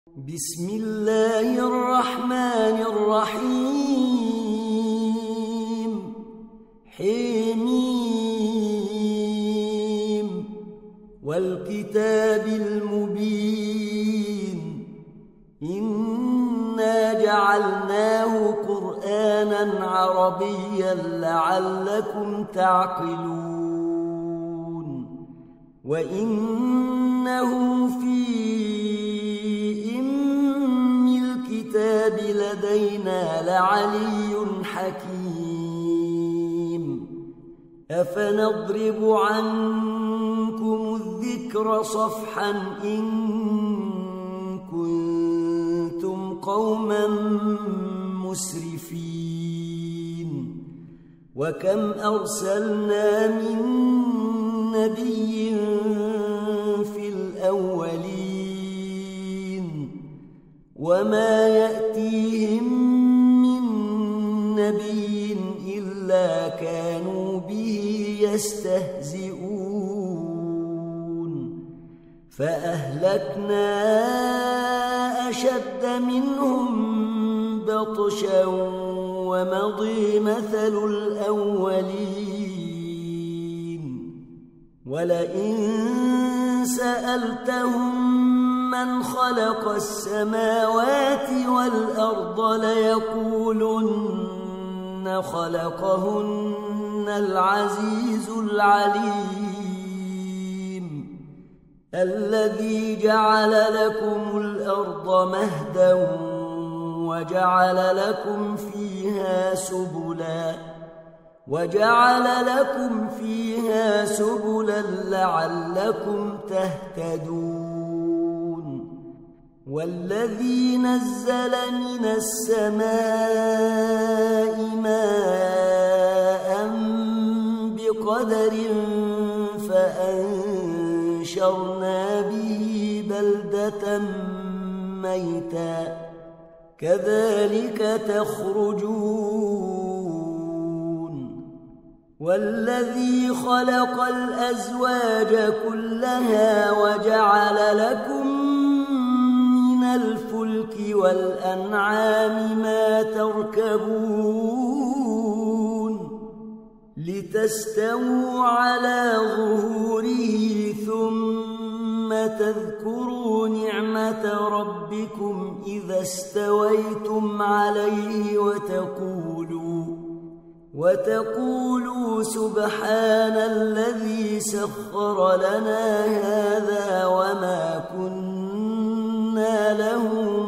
بسم الله الرحمن الرحيم. حميم والكتاب المبين. إنا جعلناه قرآنا عربيا لعلكم تعقلون. وإنه في الكتاب لدينا لعلي حكيم. أفنضرب عنكم الذكر صفحا إن كنتم قوما مسرفين. وكم أرسلنا من نبي في الأولين وما يأتيهم من نبي إلا كانوا به يستهزئون. فأهلكنا أشد منهم بطشا ومضي مثل الأولين. ولئن سألتهم من خلق السماوات والأرض ليقولن خلقهن العزيز العليم. الذي جعل لكم الأرض مهدا وجعل لكم فيها سبلا لعلكم تهتدون. والذي نزل من السماء ماء بقدر فأنشرنا به بلدة ميتا كذلك تخرجون. والذي خلق الأزواج كلها وجعل لكم من الفلك والأنعام ما تركبون لتستووا على ظهوره ثم تذكروا نعمة ربكم إذا استويتم عليه وتقولوا سبحان الذي سخر لنا هذا وما كنا له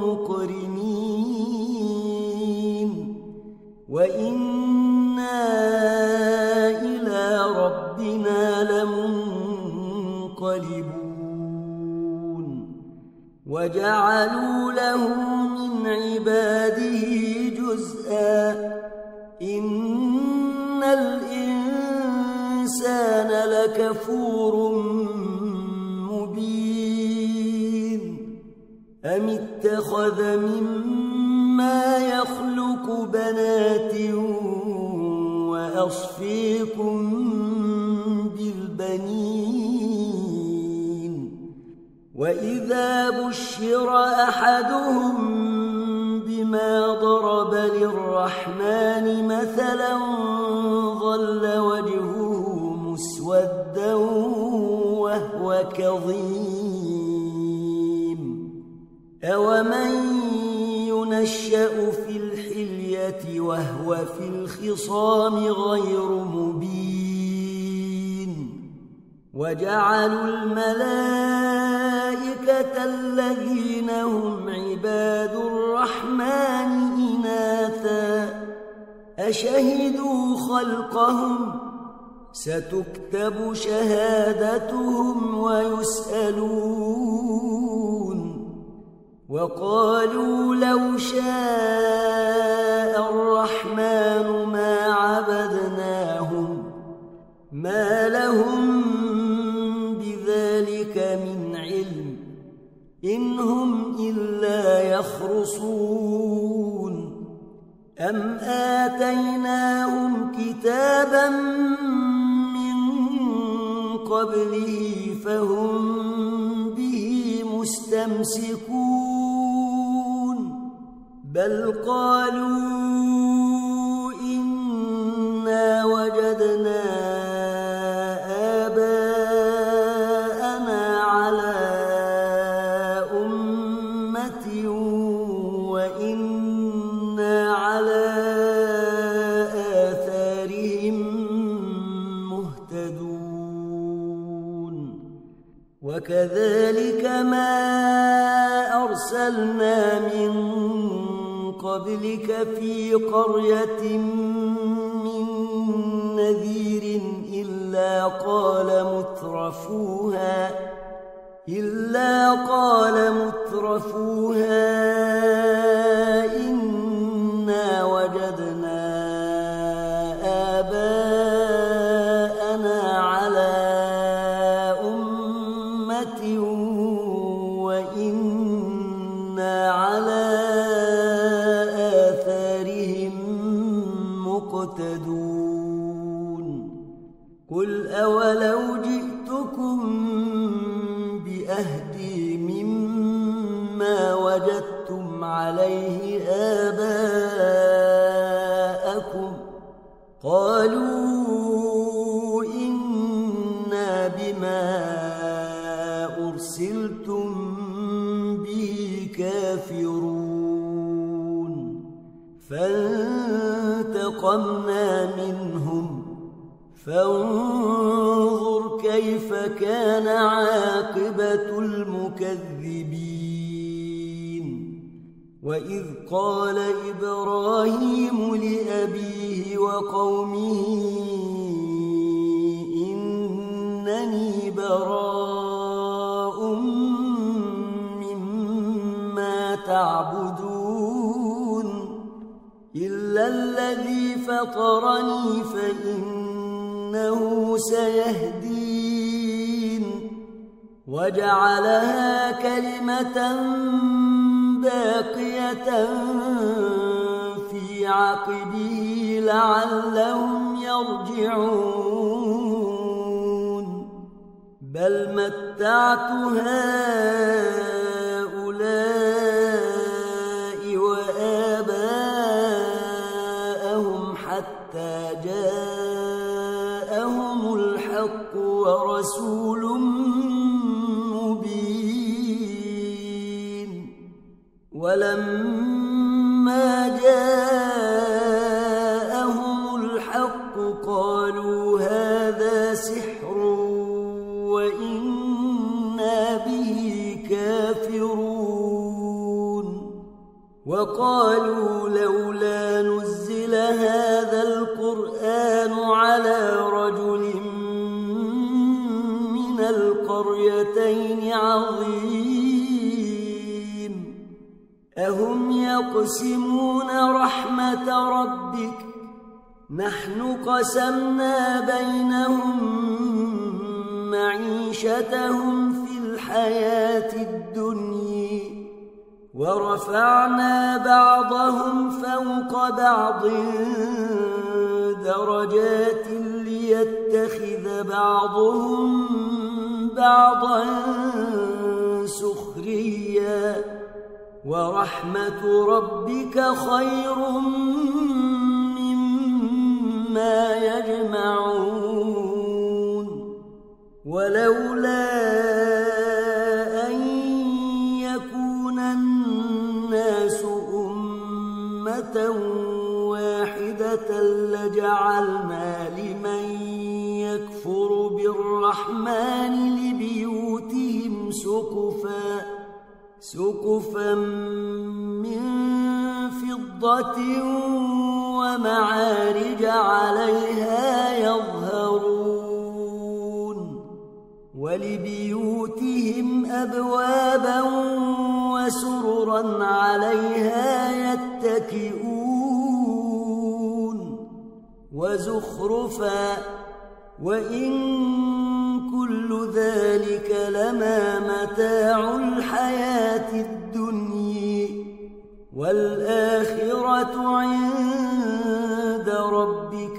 مقرنين وإنا إلى ربنا لمنقلبون. وجعلوا له من عباده جزءا. إن الإنسان لكفور مبين. أم اتخذ مما يخلق بنات وأصفيكم بالبنين. وإذا بشر أحدهم بما ضرب للرحمن مثلا ظل وجهه مسودا وهو كظيم. أومن ينشأ في الحلية وهو في الخصام غير مبين. وجعلوا الملائكة الذين هم عباد الرحمن إناثا أشهدوا خلقهم ستكتب شهادتهم ويسألون. وقالوا لو شاء الرحمن ما عبدناهم ما لهم بذلك من علم إن هم إلا يخرصون. أم آتيناهم كتابا من قبله فهم به مستمسكون. بل قالوا إنا وجدنا آباءنا على أمة وإنا على آثارهم مهتدون وكذلك ما أرسلنا من قبلك في قرية من نذير إلا قال مترفوها إنا وجدنا آباءنا على أمة وإنا على آثارهم مقتدون قل أولو جئتكم بأهدي مما وجدتم عليه آباءكم قالوا إنا بما أرسلتم به كافرون فانتقمنا منهم فانظر كيف كان عاقبة المكذبين وإذ قال إبراهيم لأبيه وقومه إنني براء مما تعبدون إلا الذي فطرني فإنه سيهدين وجعلها كلمة باقية في عقبه لعلهم يرجعون بل متعت هؤلاء وآباءهم حتى جاءهم الحق ورسول مبين ولما جاءهم الحق قالوا هذا سحر وإنا به كافرون وقالوا لولا نزل هذا القرآن على رجل من القريتين عظيم أهم يقسمون رحمة ربك نحن قسمنا بينهم معيشتهم في الحياة الدنيا ورفعنا بعضهم فوق بعض درجات ليتخذ بعضهم بعضا سخريا ورحمة ربك خير مما يجمعون ولولا أن يكون الناس أمة واحدة لجعلنا لمن يكفر بالرحمن لبيوتهم سقفا من فضة ومعارج عليها يظهرون ولبيوتهم أبوابا وسررا عليها يتكئون وزخرفا وإن كل ذلك لما متاع الحياة الدنيا والآخرة عند ربك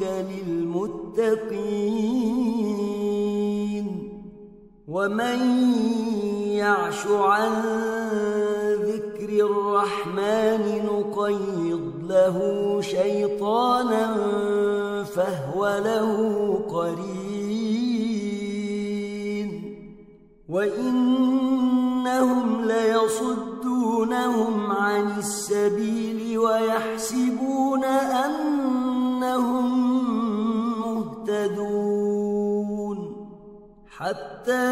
للمتقين ومن يعش عن ذكر الرحمن نقيض له شيطانا فهو له قرين وإنهم ليصدونهم عن السبيل ويحسبون أنهم مهتدون حتى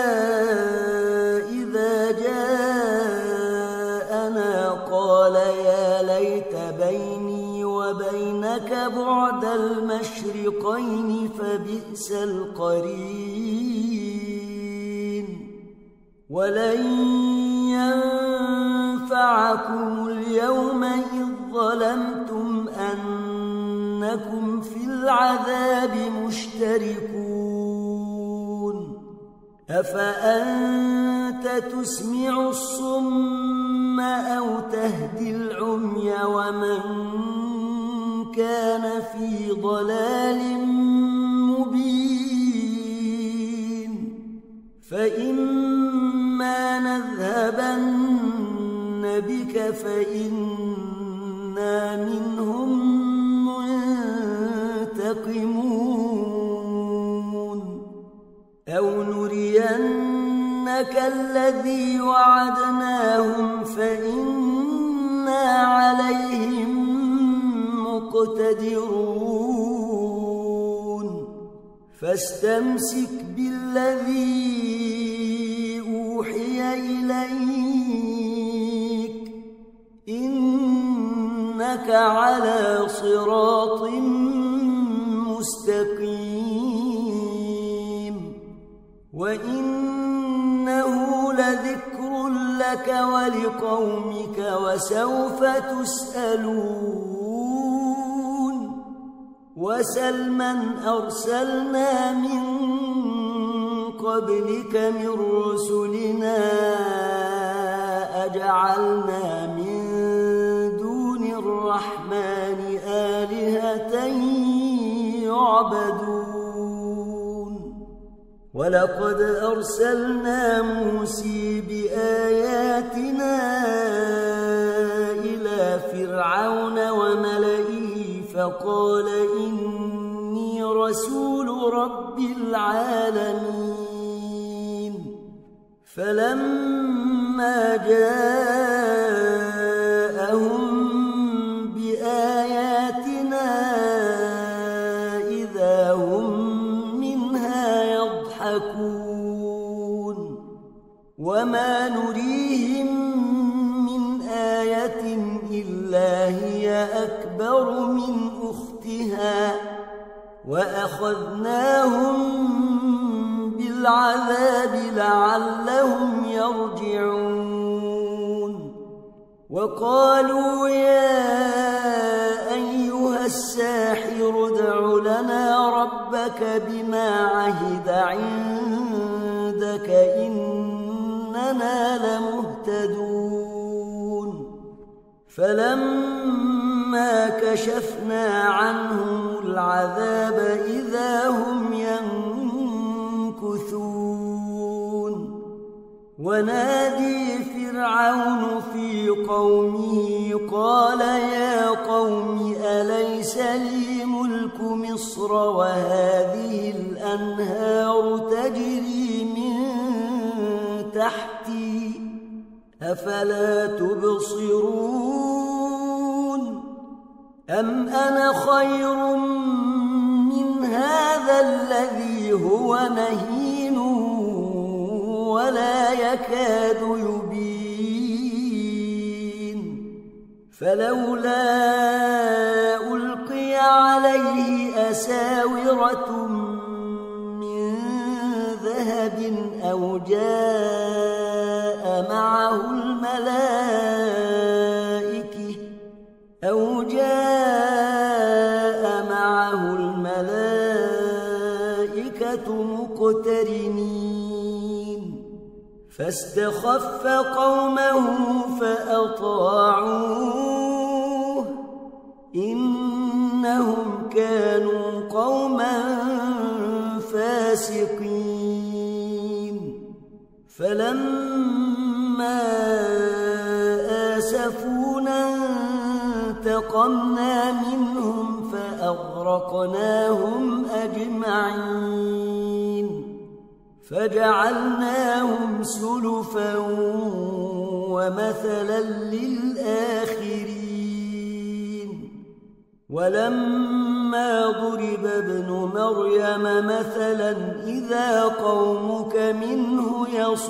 إذا جاءنا قال يا ليت بيني وبينك بعد المشرقين فبئس القرين ولن ينفعكم اليوم إذ ظلمتم أنكم في العذاب مشتركون أفأنت تسمع الصم أو تهدي العمي ومن كان في ضلال مبين فإما نذهبن بك فإنا منهم منتقمون أو نرينك الذي وعدناهم فإنا عليهم مقتدرون فاستمسك بالذي أوحي إليك إنك على صراط مستقيم وإنه لذكر لك ولقومك وسوف تسألون وسل من أرسلنا من قبلك من رسلنا أجعلنا من دون الرحمن آلهة يعبدون ولقد أرسلنا موسى بآياتنا إلى فرعون وملئه فقال إني رسول رب العالمين فلما جاءهم بآياتنا إذا هم منها يضحكون وما نريهم من آية إلا هي أكبر من أختها وأخذناهم بالعذاب لعلهم يرجعون وقالوا يا أيها الساحر ادع لنا ربك بما عهد عندك إننا لمهتدون فلما كشفنا عنهم العذاب إذا هم ينكثون ونادي فرعون في قومه قال يا قوم أليس لي ملك مصر وهذه الأنهار تجري من تحتي أفلا تبصرون أم أنا خير من هذا الذي هو مهين ولا يكاد يبين فلولا ألقي عليه أساورة من ذهب أو جاء معه الملائكة مقترنين فاستخف قومه فأطاعوه إنهم كانوا قوما فاسقين فلما آسفونا انتقمنا منهم فأغرقناهم أجمعين فجعلناهم سلفا ومثلا للآخرين ولما ضرب ابن مريم مثلا إذا قومك منه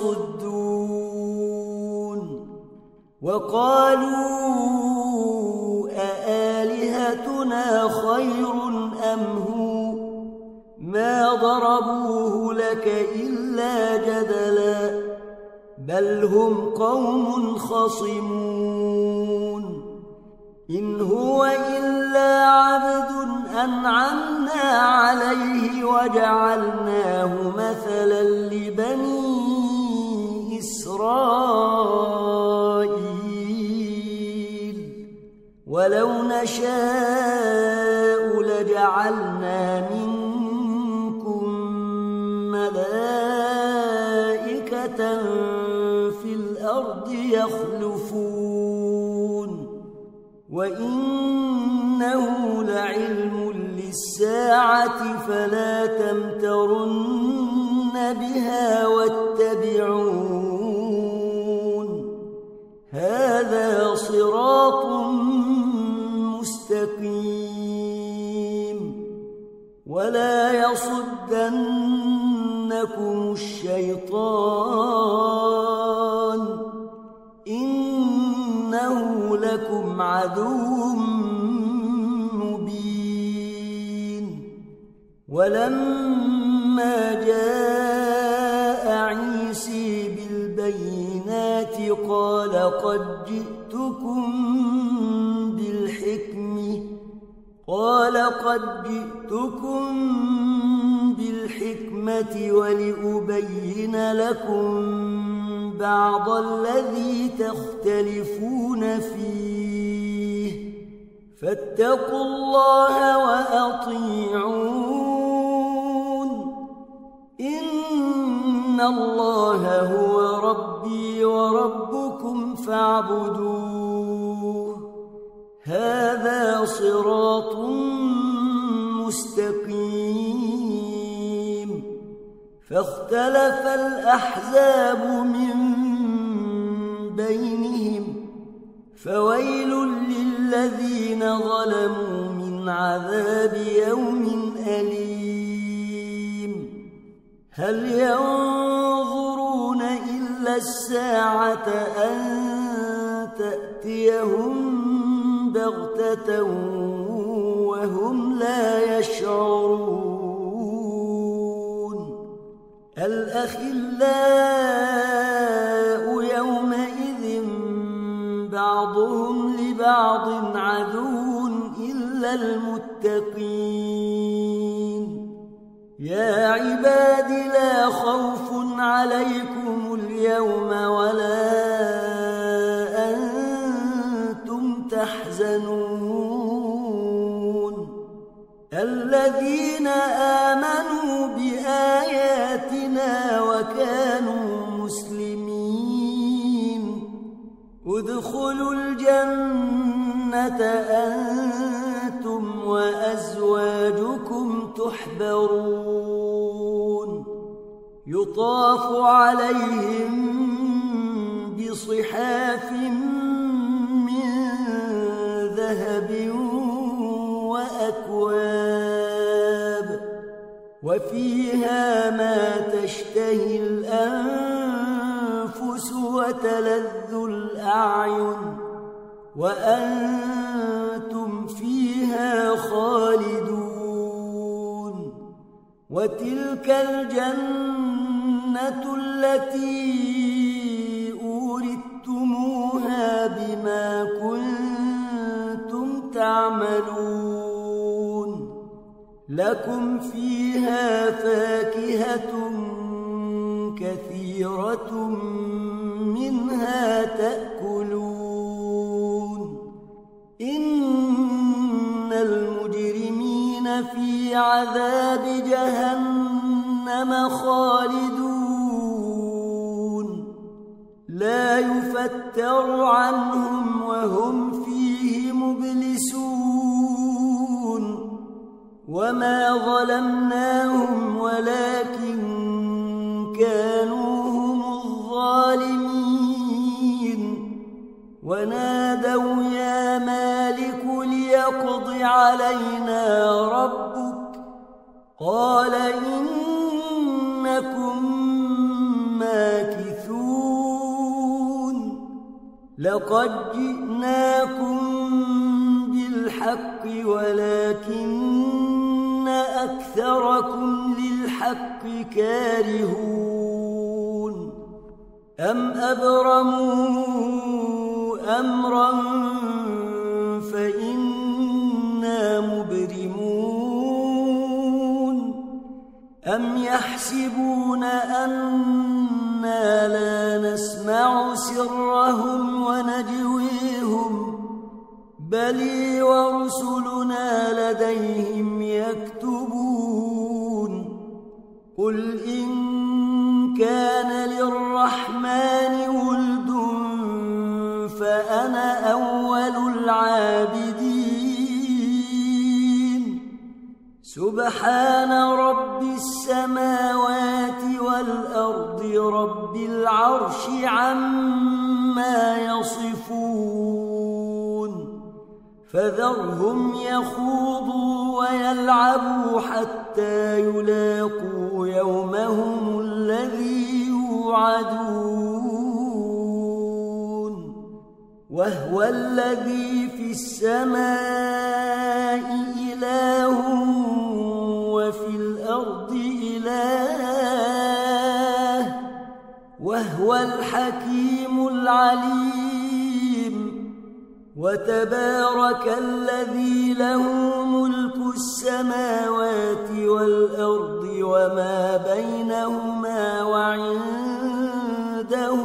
يصدون وقالوا أآلهتنا خير أم هو ما ضربوه لك إلا جدلا بل هم قوم خصمون إن هو إلا عبد أنعمنا عليه وجعلناه مثلا لبني إسرائيل ولو نشاء لجعلنا منكم ملائكة في الأرض يخلفون وإنه لعلم للساعة فلا تمترن بها واتبعون هذا صراط مستقيم ولا يصدنكم الشيطان إنه لكم عدو مبين ولما جاء عيسى بالبينات قال قد جئتكم بالحكمة ولأبين لكم بعض الذي تختلفون فيه فاتقوا الله وأطيعون إن الله هو ربي وربكم فاعبدوه هذا صراط مستقيم فاختلف الأحزاب من بينهم فويل للذين ظلموا من عذاب يوم أليم هل ينظرون إلا الساعة أن تأتيهم بغتة وهم لا يشعرون الأخلاء يومئذ بعضهم لبعض عدو إلا المتقين يا عباد لا خوف عليكم اليوم ولا أنتم تحزنون الذين آمنوا بآياتنا وكانوا مسلمين ادخلوا الجنة أنتم وأزواجكم تحبرون يطاف عليهم بصحاف من ذهب وأكواب وفيها ما تشتهي الأنفس وتلذ الأعين وأنتم فيها خالدون وتلك الجنة التي أورثتموها بما كنتم تعملون لكم فيها فاكهة كثيرة منها تأكلون إن المجرمين في عذاب جهنم خالدون لا يفتر عنهم ظلمناهم ولكن كانوا هم الظالمين ونادوا يا مالك ليقض علينا ربك قال إنكم ماكثون لقد جئناكم بالحق ولكن أكثركم للحق كارهون أم أبرموا أمرا فإنا مبرمون أم يحسبون أنا لا نسمع سرهم ونجويهم بل ورسلنا لديهم يكتبون قل إن كان للرحمن ولد فأنا أول العابدين سبحان رب السماوات والأرض رب العرش عما يصفون فذرهم يخوضوا ويلعبوا حتى يلاقوا يومهم الذي يوعدون وهو الذي في السماء إله وفي الأرض إله وهو الحكيم العليم وتبارك الذي له ملك السماوات والأرض وما بينهما وعنده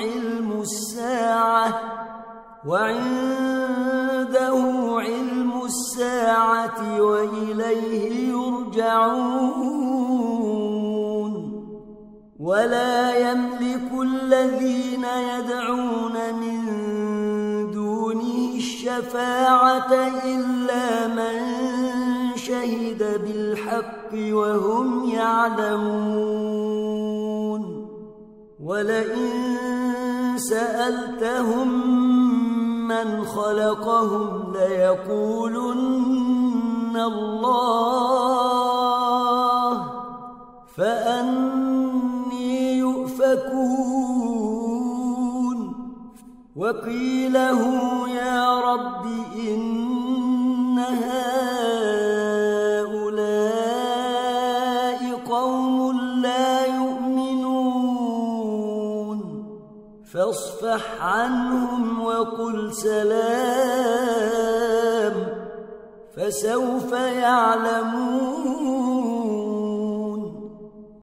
علم الساعة وإليه يرجعون ولا يملك الذين يدعون من دونه الشفاعة إلا من شهد بالحق وهم يعلمون ولئن سألتهم من خلقهم ليقولن الله فأني يؤفكون وقيله يا رب إن هؤلاء قوم لا يؤمنون فاصفح عنهم وقل سلام فسوف يعلمون